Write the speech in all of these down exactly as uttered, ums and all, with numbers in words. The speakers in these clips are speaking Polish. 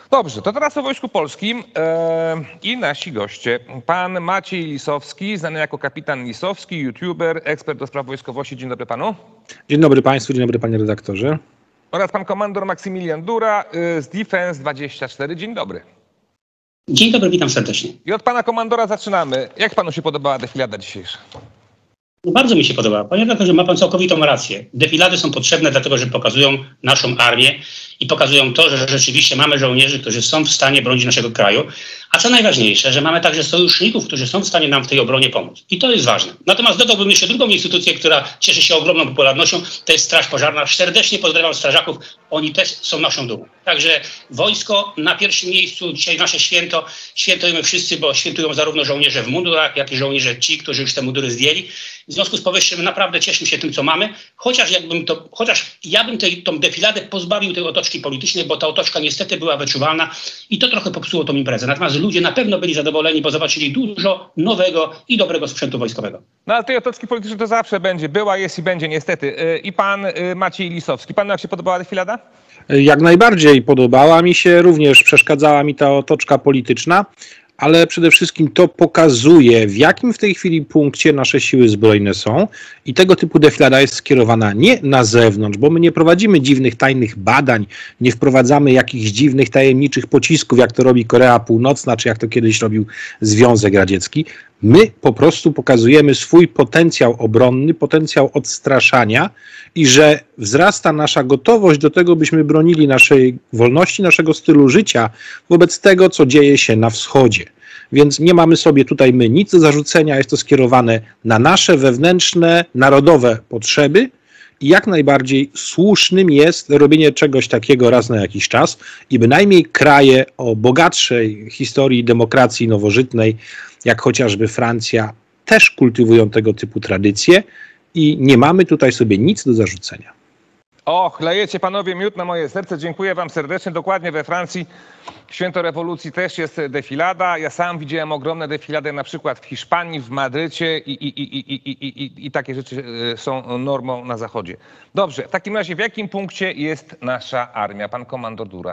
Dobrze, to teraz o Wojsku Polskim e, i nasi goście. Pan Maciej Lisowski, znany jako kapitan Lisowski, youtuber, ekspert do spraw wojskowości. Dzień dobry panu. Dzień dobry państwu, dzień dobry panie redaktorze. Oraz pan komandor Maksymilian Dura y, z Defense dwadzieścia cztery. Dzień dobry. Dzień dobry, witam serdecznie. I od pana komandora zaczynamy. Jak panu się podobała defilada dzisiejsza? No bardzo mi się podoba. Panie redaktorze, ma pan całkowitą rację. Defilady są potrzebne dlatego, że pokazują naszą armię i pokazują to, że rzeczywiście mamy żołnierzy, którzy są w stanie bronić naszego kraju. A co najważniejsze, że mamy także sojuszników, którzy są w stanie nam w tej obronie pomóc. I to jest ważne. Natomiast dodałbym jeszcze drugą instytucję, która cieszy się ogromną popularnością, to jest Straż Pożarna. Serdecznie pozdrawiam strażaków. Oni też są naszą dumą. Także wojsko na pierwszym miejscu. Dzisiaj nasze święto. Świętujemy wszyscy, bo świętują zarówno żołnierze w mundurach, jak i żołnierze ci, którzy już te mundury zdjęli. W związku z powyższym naprawdę cieszę się tym, co mamy. Chociaż jakbym to, chociaż ja bym tej, tą defiladę pozbawił tej otoczki politycznej, bo ta otoczka niestety była wyczuwalna i to trochę popsuło tą imprezę. Natomiast ludzie na pewno byli zadowoleni, bo zobaczyli dużo nowego i dobrego sprzętu wojskowego. No ale tej otoczki politycznej to zawsze będzie. Była, jest i będzie niestety. I pan Maciej Lisowski. Panu jak się podobała defilada? Jak najbardziej podobała mi się, również przeszkadzała mi ta otoczka polityczna, ale przede wszystkim to pokazuje, w jakim w tej chwili punkcie nasze siły zbrojne są i tego typu defilada jest skierowana nie na zewnątrz, bo my nie prowadzimy dziwnych, tajnych badań, nie wprowadzamy jakichś dziwnych, tajemniczych pocisków, jak to robi Korea Północna, czy jak to kiedyś robił Związek Radziecki. My po prostu pokazujemy swój potencjał obronny, potencjał odstraszania i że wzrasta nasza gotowość do tego, byśmy bronili naszej wolności, naszego stylu życia wobec tego, co dzieje się na wschodzie. Więc nie mamy sobie tutaj my nic do zarzucenia, jest to skierowane na nasze wewnętrzne, narodowe potrzeby i jak najbardziej słusznym jest robienie czegoś takiego raz na jakiś czas i bynajmniej kraje o bogatszej historii demokracji nowożytnej, jak chociażby Francja, też kultywują tego typu tradycje i nie mamy tutaj sobie nic do zarzucenia. Och, lejecie panowie miód na moje serce. Dziękuję wam serdecznie. Dokładnie we Francji święto rewolucji też jest defilada. Ja sam widziałem ogromne defilady na przykład w Hiszpanii, w Madrycie i, i, i, i, i, i, i takie rzeczy są normą na zachodzie. Dobrze, w takim razie w jakim punkcie jest nasza armia? Pan komandor Dura.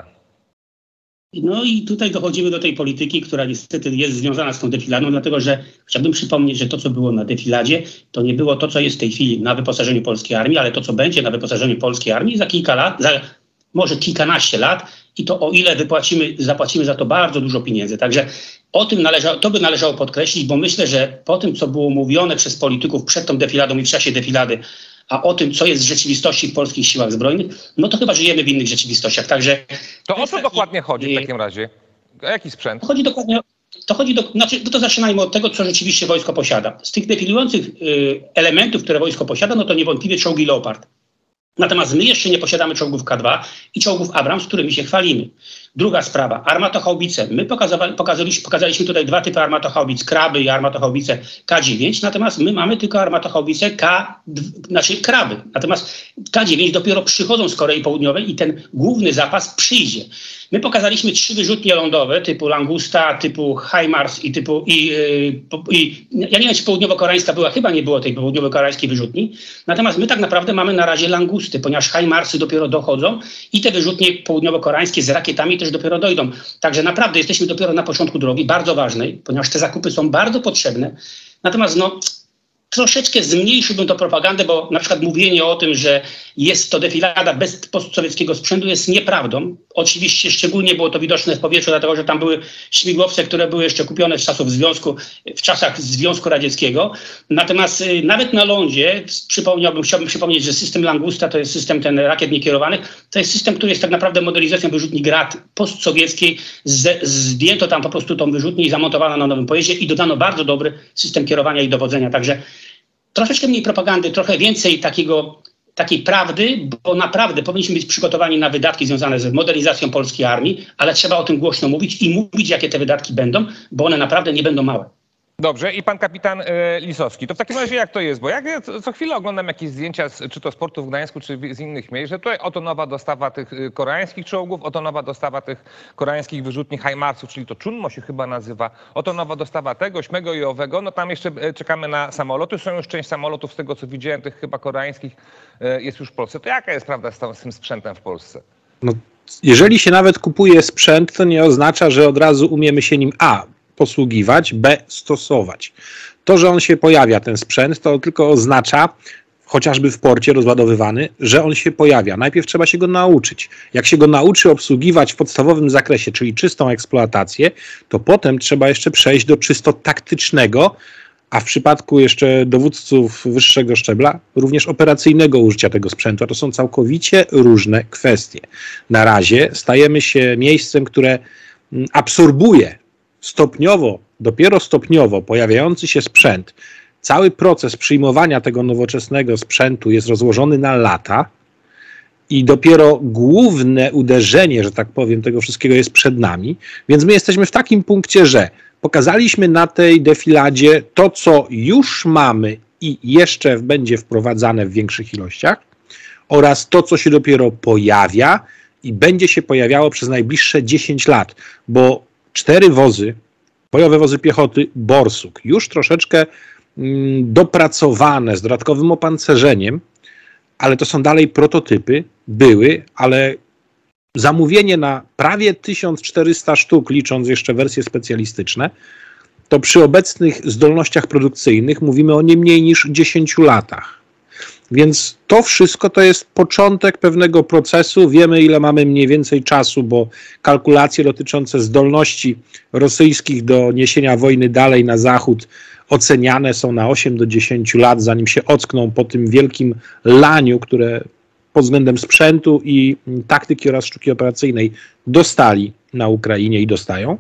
No i tutaj dochodzimy do tej polityki, która niestety jest związana z tą defiladą, dlatego że chciałbym przypomnieć, że to, co było na defiladzie, to nie było to, co jest w tej chwili na wyposażeniu polskiej armii, ale to, co będzie na wyposażeniu polskiej armii za kilka lat, za może kilkanaście lat i to o ile wypłacimy, zapłacimy za to bardzo dużo pieniędzy. Także o tym należało, to by należało podkreślić, bo myślę, że po tym, co było mówione przez polityków przed tą defiladą i w czasie defilady, a o tym, co jest w rzeczywistości w polskich siłach zbrojnych, no to chyba żyjemy w innych rzeczywistościach. Także to o co dokładnie chodzi w takim razie? O jaki sprzęt? Chodzi dokładnie, to chodzi do, znaczy, no to zaczynajmy od tego, co rzeczywiście wojsko posiada. Z tych defilujących y, elementów, które wojsko posiada, no to niewątpliwie czołgi Leopard. Natomiast my jeszcze nie posiadamy czołgów K dwa i czołgów Abrams, którymi się chwalimy. Druga sprawa, armatochaubice. My pokazaliśmy, pokazaliśmy tutaj dwa typy armatochaubic, kraby i armatochaubice K dziewięć, natomiast my mamy tylko armatochaubice K, znaczy kraby. Natomiast K dziewięć dopiero przychodzą z Korei Południowej i ten główny zapas przyjdzie. My pokazaliśmy trzy wyrzutnie lądowe typu Langusta, typu HIMARS i typu... I, i, i, ja nie wiem, czy południowo-koreańska była, chyba nie było tej południowo-koreańskiej wyrzutni. Natomiast my tak naprawdę mamy na razie Langusty, ponieważ HIMARSy dopiero dochodzą i te wyrzutnie południowo-koreańskie z rakietami też dopiero dojdą. Także naprawdę jesteśmy dopiero na początku drogi, bardzo ważnej, ponieważ te zakupy są bardzo potrzebne. Natomiast no... troszeczkę zmniejszyłbym to propagandę, bo na przykład mówienie o tym, że jest to defilada bez postsowieckiego sprzętu jest nieprawdą. Oczywiście szczególnie było to widoczne w powietrzu, dlatego że tam były śmigłowce, które były jeszcze kupione z czasów Związku, w czasach Związku Radzieckiego. Natomiast y, nawet na lądzie przypomniałbym, chciałbym przypomnieć, że system Langusta to jest system ten rakiet niekierowanych. To jest system, który jest tak naprawdę modernizacją wyrzutni Grad postsowieckiej. Z, zdjęto tam po prostu tą wyrzutnię i zamontowano na nowym pojeździe i dodano bardzo dobry system kierowania i dowodzenia. Także troszeczkę mniej propagandy, trochę więcej takiego, takiej prawdy, bo naprawdę powinniśmy być przygotowani na wydatki związane z modernizacją polskiej armii, ale trzeba o tym głośno mówić i mówić, jakie te wydatki będą, bo one naprawdę nie będą małe. Dobrze. I pan kapitan e, Lisowski. To w takim razie jak to jest? Bo jak ja co, co chwilę oglądam jakieś zdjęcia, z, czy to sportu w Gdańsku, czy z innych miejsc, że tutaj oto nowa dostawa tych koreańskich czołgów, oto nowa dostawa tych koreańskich wyrzutni HIMARSów, czyli to Chunmo się chyba nazywa, oto nowa dostawa tego, śmego i owego. No tam jeszcze czekamy na samoloty. Są już część samolotów, z tego co widziałem, tych chyba koreańskich e, jest już w Polsce. To jaka jest prawda z, z tym sprzętem w Polsce? No jeżeli się nawet kupuje sprzęt, to nie oznacza, że od razu umiemy się nim a. posługiwać, b. stosować. To, że on się pojawia, ten sprzęt, to tylko oznacza, chociażby w porcie rozładowywany, że on się pojawia. Najpierw trzeba się go nauczyć. Jak się go nauczy obsługiwać w podstawowym zakresie, czyli czystą eksploatację, to potem trzeba jeszcze przejść do czysto taktycznego, a w przypadku jeszcze dowódców wyższego szczebla, również operacyjnego użycia tego sprzętu. A to są całkowicie różne kwestie. Na razie stajemy się miejscem, które absorbuje stopniowo, dopiero stopniowo pojawiający się sprzęt. Cały proces przyjmowania tego nowoczesnego sprzętu jest rozłożony na lata i dopiero główne uderzenie, że tak powiem, tego wszystkiego jest przed nami. Więc my jesteśmy w takim punkcie, że pokazaliśmy na tej defiladzie to, co już mamy i jeszcze będzie wprowadzane w większych ilościach oraz to, co się dopiero pojawia i będzie się pojawiało przez najbliższe dziesięć lat, bo cztery wozy, bojowe wozy piechoty Borsuk, już troszeczkę mm, dopracowane z dodatkowym opancerzeniem, ale to są dalej prototypy, były, ale zamówienie na prawie tysiąc czterysta sztuk, licząc jeszcze wersje specjalistyczne, to przy obecnych zdolnościach produkcyjnych mówimy o nie mniej niż dziesięciu latach. Więc to wszystko to jest początek pewnego procesu. Wiemy, ile mamy mniej więcej czasu, bo kalkulacje dotyczące zdolności rosyjskich do niesienia wojny dalej na zachód oceniane są na osiem do dziesięciu lat, zanim się ockną po tym wielkim laniu, które pod względem sprzętu i taktyki oraz sztuki operacyjnej dostali na Ukrainie i dostają.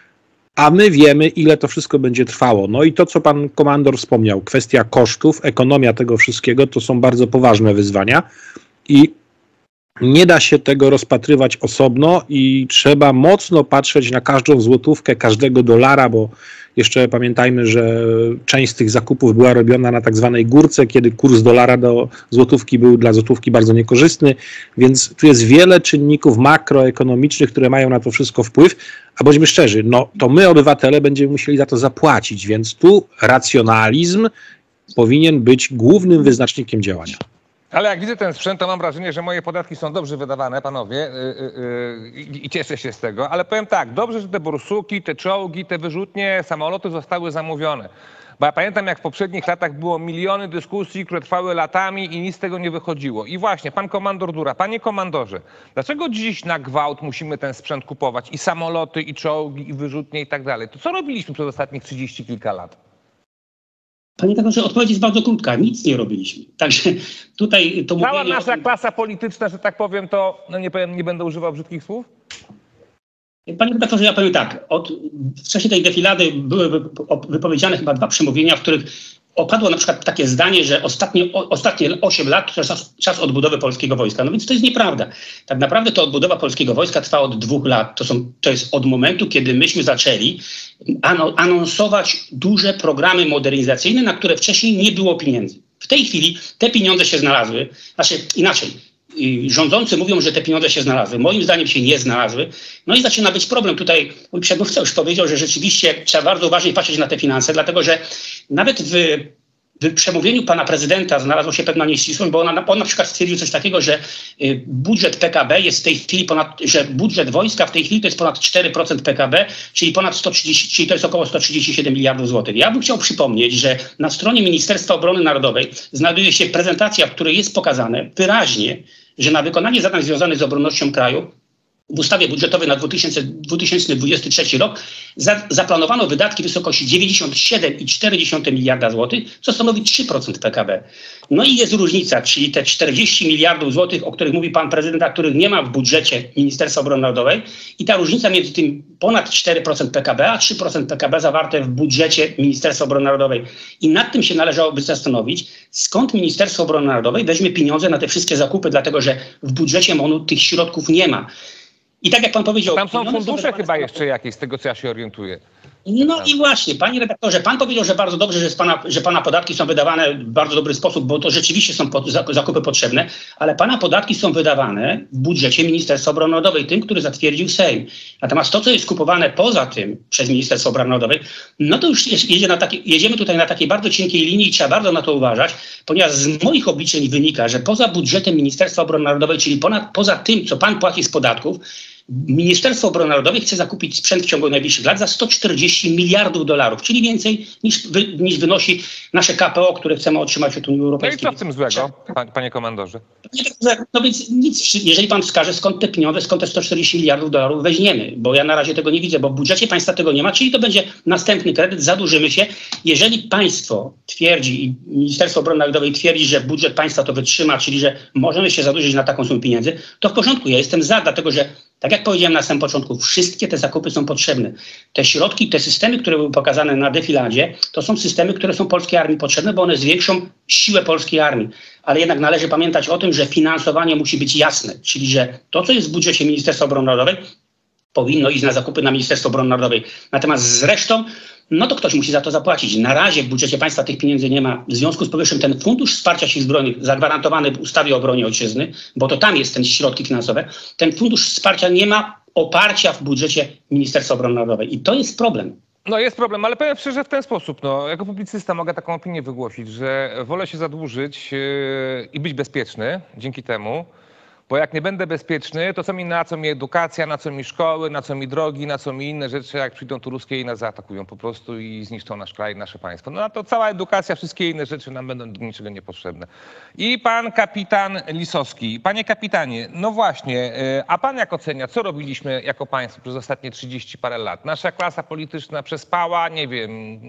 A my wiemy, ile to wszystko będzie trwało. No i to, co pan komandor wspomniał, kwestia kosztów, ekonomia tego wszystkiego, to są bardzo poważne wyzwania i nie da się tego rozpatrywać osobno i trzeba mocno patrzeć na każdą złotówkę, każdego dolara, bo jeszcze pamiętajmy, że część z tych zakupów była robiona na tak zwanej górce, kiedy kurs dolara do złotówki był dla złotówki bardzo niekorzystny, więc tu jest wiele czynników makroekonomicznych, które mają na to wszystko wpływ, a bądźmy szczerzy, no to my obywatele będziemy musieli za to zapłacić, więc tu racjonalizm powinien być głównym wyznacznikiem działania. Ale jak widzę ten sprzęt, to mam wrażenie, że moje podatki są dobrze wydawane, panowie, yy, yy, yy, i cieszę się z tego. Ale powiem tak, dobrze, że te borsuki, te czołgi, te wyrzutnie, samoloty zostały zamówione. Bo ja pamiętam, jak w poprzednich latach było miliony dyskusji, które trwały latami i nic z tego nie wychodziło. I właśnie, pan komandor Dura, panie komandorze, dlaczego dziś na gwałt musimy ten sprzęt kupować? I samoloty, i czołgi, i wyrzutnie, i tak dalej. To co robiliśmy przez ostatnich trzydzieści kilka lat? Panie redaktorze, odpowiedź jest bardzo krótka. Nic nie robiliśmy. Także tutaj to Cała mówienie... nasza klasa polityczna, że tak powiem, to no nie powiem, nie będę używał brzydkich słów? Panie redaktorze, ja powiem tak. Od, w czasie tej defilady były wypowiedziane chyba dwa przemówienia, w których opadło na przykład takie zdanie, że ostatnie, o, ostatnie osiem lat to jest czas, czas odbudowy polskiego wojska. No więc to jest nieprawda. Tak naprawdę to odbudowa polskiego wojska trwa od dwóch lat. To, są, to jest od momentu, kiedy myśmy zaczęli anonsować duże programy modernizacyjne, na które wcześniej nie było pieniędzy. W tej chwili te pieniądze się znalazły. Znaczy inaczej. Rządzący mówią, że te pieniądze się znalazły. Moim zdaniem się nie znalazły. No i zaczyna być problem. Tutaj mój przedmówca już powiedział, że rzeczywiście trzeba bardzo uważnie patrzeć na te finanse, dlatego że nawet w, w przemówieniu pana prezydenta znalazła się pewna nieścisłość, bo ona, on na przykład stwierdził coś takiego, że y, budżet P K B jest w tej chwili ponad, że budżet wojska w tej chwili to jest ponad cztery procent P K B, czyli ponad sto trzydzieści, czyli to jest około sto trzydzieści siedem miliardów złotych. Ja bym chciał przypomnieć, że na stronie Ministerstwa Obrony Narodowej znajduje się prezentacja, w której jest pokazane wyraźnie, że na wykonanie zadań związanych z obronnością kraju w ustawie budżetowej na dwa tysiące dwudziesty trzeci rok za, zaplanowano wydatki w wysokości dziewięćdziesiąt siedem przecinek cztery miliarda złotych, co stanowi trzy procent P K B. No i jest różnica, czyli te czterdzieści miliardów złotych, o których mówi pan prezydent, a których nie ma w budżecie Ministerstwa Obrony Narodowej, i ta różnica między tym ponad cztery procent P K B a trzy procent P K B zawarte w budżecie Ministerstwa Obrony Narodowej. I nad tym się należałoby zastanowić, skąd Ministerstwo Obrony Narodowej weźmie pieniądze na te wszystkie zakupy, dlatego że w budżecie M O N-u tych środków nie ma. I tak jak pan powiedział... Tam są fundusze chyba jeszcze jakieś, z tego co ja się orientuję. No i właśnie, panie redaktorze, pan powiedział, że bardzo dobrze, że, z pana, że pana podatki są wydawane w bardzo dobry sposób, bo to rzeczywiście są pod, zakupy potrzebne, ale pana podatki są wydawane w budżecie Ministerstwa Obrony Narodowej, tym, który zatwierdził Sejm. Natomiast to, co jest kupowane poza tym przez Ministerstwo Obrony Narodowej, no to już jest, jedzie na takie, jedziemy tutaj na takiej bardzo cienkiej linii i trzeba bardzo na to uważać, ponieważ z moich obliczeń wynika, że poza budżetem Ministerstwa Obrony Narodowej, czyli ponad, poza tym, co pan płaci z podatków, Ministerstwo Obrony Narodowej chce zakupić sprzęt w ciągu najbliższych lat za sto czterdzieści miliardów dolarów, czyli więcej niż, wy, niż wynosi nasze K P O, które chcemy otrzymać od Unii Europejskiej. No i co w tym złego, panie, panie komandorze? No więc nic, jeżeli pan wskaże, skąd te pieniądze, skąd te sto czterdzieści miliardów dolarów weźmiemy, bo ja na razie tego nie widzę, bo w budżecie państwa tego nie ma, czyli to będzie następny kredyt, zadłużymy się. Jeżeli państwo twierdzi i Ministerstwo Obrony Narodowej twierdzi, że budżet państwa to wytrzyma, czyli że możemy się zadłużyć na taką sumę pieniędzy, to w porządku, ja jestem za, dlatego że tak jak powiedziałem na samym początku, wszystkie te zakupy są potrzebne. Te środki, te systemy, które były pokazane na defiladzie, to są systemy, które są polskiej armii potrzebne, bo one zwiększą siłę polskiej armii. Ale jednak należy pamiętać o tym, że finansowanie musi być jasne, czyli że to, co jest w budżecie Ministerstwa Obrony Narodowej, powinno iść na zakupy na Ministerstwo Obrony Narodowej. Natomiast zresztą, no to ktoś musi za to zapłacić. Na razie w budżecie państwa tych pieniędzy nie ma. W związku z powyższym ten Fundusz Wsparcia Sił Zbrojnych zagwarantowany w ustawie o obronie ojczyzny, bo to tam jest ten środki finansowe, ten Fundusz Wsparcia nie ma oparcia w budżecie Ministerstwa Obrony Narodowej. I to jest problem. No jest problem, ale powiem szczerze w ten sposób, no, jako publicysta mogę taką opinię wygłosić, że wolę się zadłużyć yy, i być bezpieczny dzięki temu, bo jak nie będę bezpieczny, to co mi, na co mi edukacja, na co mi szkoły, na co mi drogi, na co mi inne rzeczy, jak przyjdą tu ruskie i nas zaatakują po prostu i zniszczą nasz kraj, nasze państwo. No na to cała edukacja, wszystkie inne rzeczy nam będą do niczego niepotrzebne. I pan kapitan Lisowski. Panie kapitanie, no właśnie, a pan jak ocenia, co robiliśmy jako państwo przez ostatnie trzydzieści parę lat? Nasza klasa polityczna przespała, nie wiem,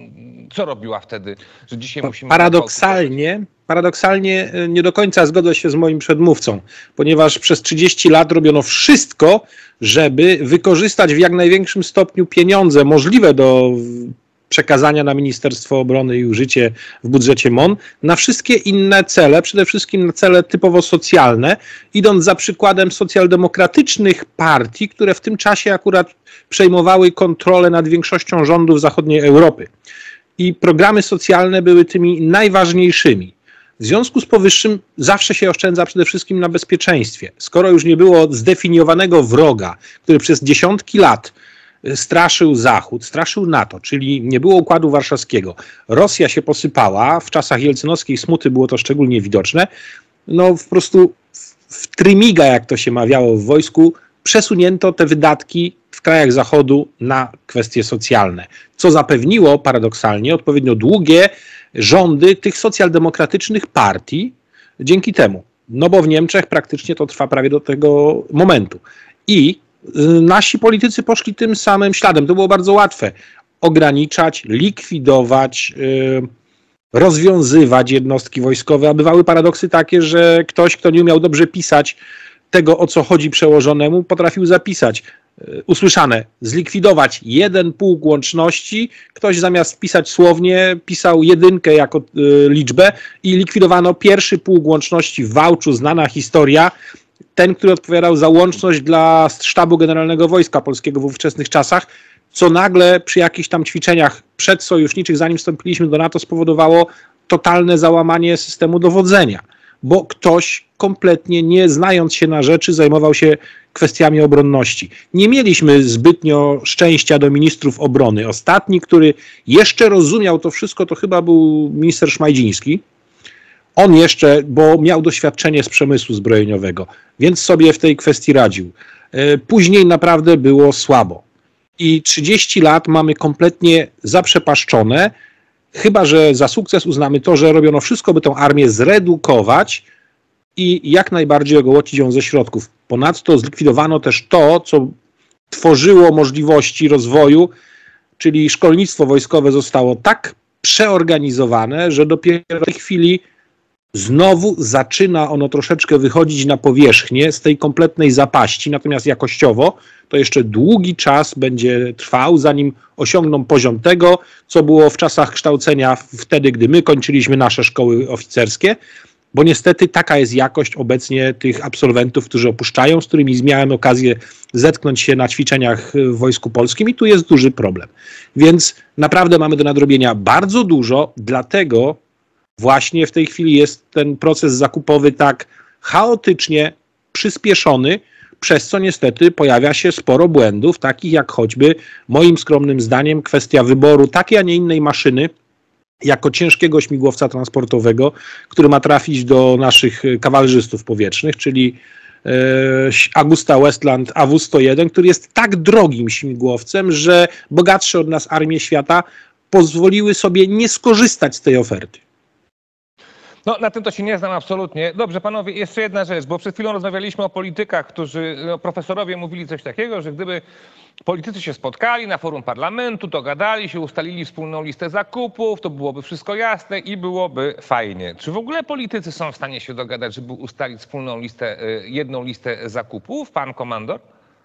co robiła wtedy, że dzisiaj musimy... Paradoksalnie... Paradoksalnie nie do końca zgodzę się z moim przedmówcą, ponieważ przez trzydzieści lat robiono wszystko, żeby wykorzystać w jak największym stopniu pieniądze możliwe do przekazania na Ministerstwo Obrony i użycie w budżecie M O N na wszystkie inne cele, przede wszystkim na cele typowo socjalne, idąc za przykładem socjaldemokratycznych partii, które w tym czasie akurat przejmowały kontrolę nad większością rządów zachodniej Europy. I programy socjalne były tymi najważniejszymi. W związku z powyższym zawsze się oszczędza przede wszystkim na bezpieczeństwie. Skoro już nie było zdefiniowanego wroga, który przez dziesiątki lat straszył Zachód, straszył NATO, czyli nie było Układu Warszawskiego, Rosja się posypała, w czasach jelcynowskiej smuty było to szczególnie widoczne, no po prostu w trymiga, jak to się mawiało w wojsku, przesunięto te wydatki w krajach Zachodu na kwestie socjalne, co zapewniło paradoksalnie odpowiednio długie rządy tych socjaldemokratycznych partii dzięki temu. No bo w Niemczech praktycznie to trwa prawie do tego momentu. I nasi politycy poszli tym samym śladem. To było bardzo łatwe. Ograniczać, likwidować, yy, rozwiązywać jednostki wojskowe. A bywały paradoksy takie, że ktoś, kto nie umiał dobrze pisać tego, o co chodzi przełożonemu, potrafił zapisać. Usłyszane, zlikwidować jeden pułk łączności, ktoś zamiast pisać słownie pisał jedynkę jako y, liczbę i likwidowano pierwszy pułk łączności w Wałczu, znana historia, ten, który odpowiadał za łączność dla Sztabu Generalnego Wojska Polskiego w ówczesnych czasach, co nagle przy jakichś tam ćwiczeniach przedsojuszniczych, zanim wstąpiliśmy do NATO, spowodowało totalne załamanie systemu dowodzenia, bo ktoś kompletnie nie znając się na rzeczy zajmował się kwestiami obronności. Nie mieliśmy zbytnio szczęścia do ministrów obrony. Ostatni, który jeszcze rozumiał to wszystko, to chyba był minister Szmajdziński. On jeszcze, bo miał doświadczenie z przemysłu zbrojeniowego, więc sobie w tej kwestii radził. Później naprawdę było słabo. I trzydzieści lat mamy kompletnie zaprzepaszczone, chyba że za sukces uznamy to, że robiono wszystko, by tą armię zredukować i jak najbardziej ogołocić ją ze środków. Ponadto zlikwidowano też to, co tworzyło możliwości rozwoju, czyli szkolnictwo wojskowe zostało tak przeorganizowane, że dopiero w tej chwili znowu zaczyna ono troszeczkę wychodzić na powierzchnię z tej kompletnej zapaści, natomiast jakościowo to jeszcze długi czas będzie trwał, zanim osiągną poziom tego, co było w czasach kształcenia wtedy, gdy my kończyliśmy nasze szkoły oficerskie. bo niestety taka jest jakość obecnie tych absolwentów, którzy opuszczają, z którymi miałem okazję zetknąć się na ćwiczeniach w Wojsku Polskim i tu jest duży problem. Więc naprawdę mamy do nadrobienia bardzo dużo, dlatego właśnie w tej chwili jest ten proces zakupowy tak chaotycznie przyspieszony, przez co niestety pojawia się sporo błędów, takich jak choćby moim skromnym zdaniem kwestia wyboru takiej, a nie innej maszyny jako ciężkiego śmigłowca transportowego, który ma trafić do naszych kawalerzystów powietrznych, czyli e, Augusta Westland A W sto jeden, który jest tak drogim śmigłowcem, że bogatsze od nas armie świata pozwoliły sobie nie skorzystać z tej oferty. No, na tym to się nie znam absolutnie. Dobrze, panowie, jeszcze jedna rzecz, bo przed chwilą rozmawialiśmy o politykach, którzy, no, profesorowie mówili coś takiego, że gdyby politycy się spotkali na forum parlamentu, to gadali się, ustalili wspólną listę zakupów, to byłoby wszystko jasne i byłoby fajnie. Czy w ogóle politycy są w stanie się dogadać, żeby ustalić wspólną listę, jedną listę zakupów, pan komandor?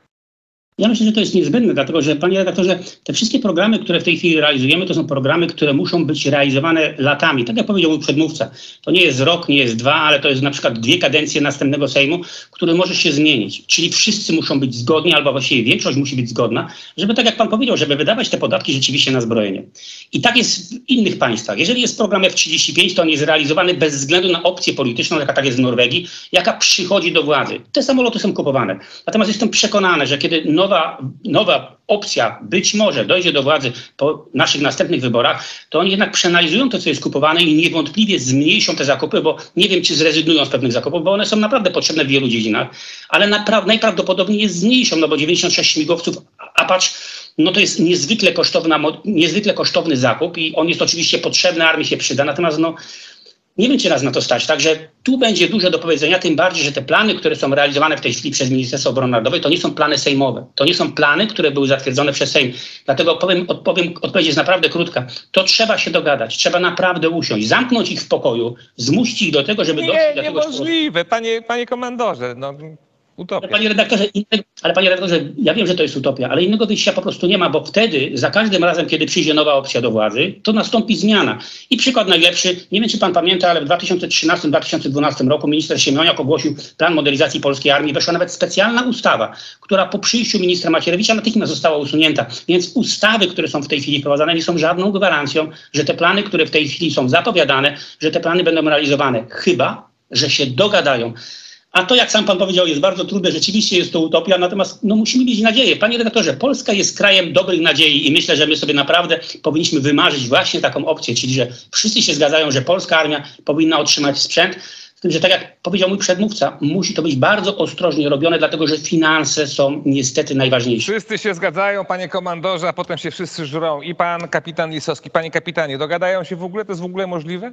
Ja myślę, że to jest niezbędne, dlatego że, panie redaktorze, te wszystkie programy, które w tej chwili realizujemy, to są programy, które muszą być realizowane latami. Tak jak powiedział mój przedmówca, to nie jest rok, nie jest dwa, ale to jest na przykład dwie kadencje następnego Sejmu, który może się zmienić. Czyli wszyscy muszą być zgodni, albo właściwie większość musi być zgodna, żeby, tak jak pan powiedział, żeby wydawać te podatki rzeczywiście na zbrojenie. I tak jest w innych państwach. Jeżeli jest program F trzydzieści pięć, to on jest realizowany bez względu na opcję polityczną, jaka tak jest w Norwegii, jaka przychodzi do władzy. Te samoloty są kupowane. Natomiast jestem przekonany, że kiedy nowa Nowa, nowa opcja być może dojdzie do władzy po naszych następnych wyborach, to oni jednak przeanalizują to, co jest kupowane i niewątpliwie zmniejszą te zakupy, bo nie wiem, czy zrezygnują z pewnych zakupów, bo one są naprawdę potrzebne w wielu dziedzinach, ale napra- najprawdopodobniej je zmniejszą, no bo dziewięćdziesiąt sześć śmigłowców Apache, no to jest niezwykle, kosztowna, niezwykle kosztowny zakup i on jest oczywiście potrzebny, armii się przyda, natomiast no nie wiem, czy nas na to stać. Także tu będzie dużo do powiedzenia, tym bardziej, że te plany, które są realizowane w tej chwili przez Ministerstwo Obrony Narodowej, to nie są plany sejmowe. To nie są plany, które były zatwierdzone przez Sejm. Dlatego odpowiem, odpowiem, odpowiedź jest naprawdę krótka. To trzeba się dogadać. Trzeba naprawdę usiąść, zamknąć ich w pokoju, zmusić ich do tego, żeby doszli Nie, do tego... niemożliwe, panie, panie komandorze. No. Utopia. Ale panie redaktorze, innego, ale panie redaktorze, ja wiem, że to jest utopia, ale innego wyjścia po prostu nie ma, bo wtedy za każdym razem, kiedy przyjdzie nowa opcja do władzy, to nastąpi zmiana. I przykład najlepszy, nie wiem, czy pan pamięta, ale w dwa tysiące trzynastym dwa tysiące dwunastym roku minister Siemoniak ogłosił plan modernizacji polskiej armii. Weszła nawet specjalna ustawa, która po przyjściu ministra Macierewicza natychmiast została usunięta. Więc ustawy, które są w tej chwili wprowadzane, nie są żadną gwarancją, że te plany, które w tej chwili są zapowiadane, że te plany będą realizowane. Chyba że się dogadają. A to, jak sam pan powiedział, jest bardzo trudne. Rzeczywiście jest to utopia, natomiast no, musimy mieć nadzieję. Panie redaktorze, Polska jest krajem dobrych nadziei i myślę, że my sobie naprawdę powinniśmy wymarzyć właśnie taką opcję, czyli że wszyscy się zgadzają, że polska armia powinna otrzymać sprzęt. Z tym, że tak jak powiedział mój przedmówca, musi to być bardzo ostrożnie robione, dlatego że finanse są niestety najważniejsze. Wszyscy się zgadzają, panie komandorze, a potem się wszyscy żrą. I pan kapitan Lisowski. Panie kapitanie, dogadają się w ogóle? To jest w ogóle możliwe?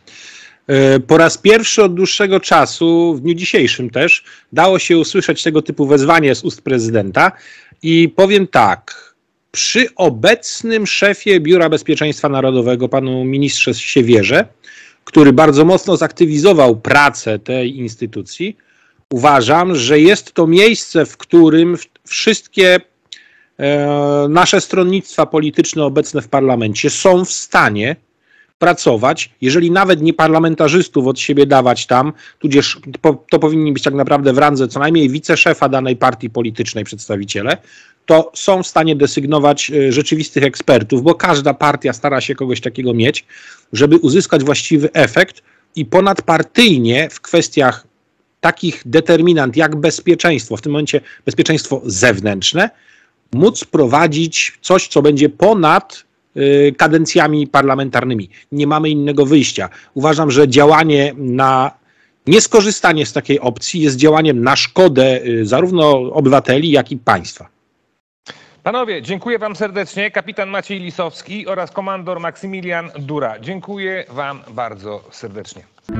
Po raz pierwszy od dłuższego czasu, w dniu dzisiejszym też, dało się usłyszeć tego typu wezwanie z ust prezydenta i powiem tak, przy obecnym szefie Biura Bezpieczeństwa Narodowego, panu ministrze Siewierze, który bardzo mocno zaktywizował pracę tej instytucji, uważam, że jest to miejsce, w którym wszystkie e, nasze stronnictwa polityczne obecne w parlamencie są w stanie pracować, jeżeli nawet nie parlamentarzystów od siebie dawać tam, tudzież po, to powinni być tak naprawdę w randze co najmniej wiceszefa danej partii politycznej przedstawiciele, to są w stanie desygnować rzeczywistych ekspertów, bo każda partia stara się kogoś takiego mieć, żeby uzyskać właściwy efekt i ponadpartyjnie w kwestiach takich determinant jak bezpieczeństwo, w tym momencie bezpieczeństwo zewnętrzne, móc prowadzić coś, co będzie ponad kadencjami parlamentarnymi. Nie mamy innego wyjścia. Uważam, że działanie na nieskorzystanie z takiej opcji jest działaniem na szkodę zarówno obywateli, jak i państwa. Panowie, dziękuję wam serdecznie. Kapitan Maciej Lisowski oraz komandor Maksymilian Dura. Dziękuję wam bardzo serdecznie.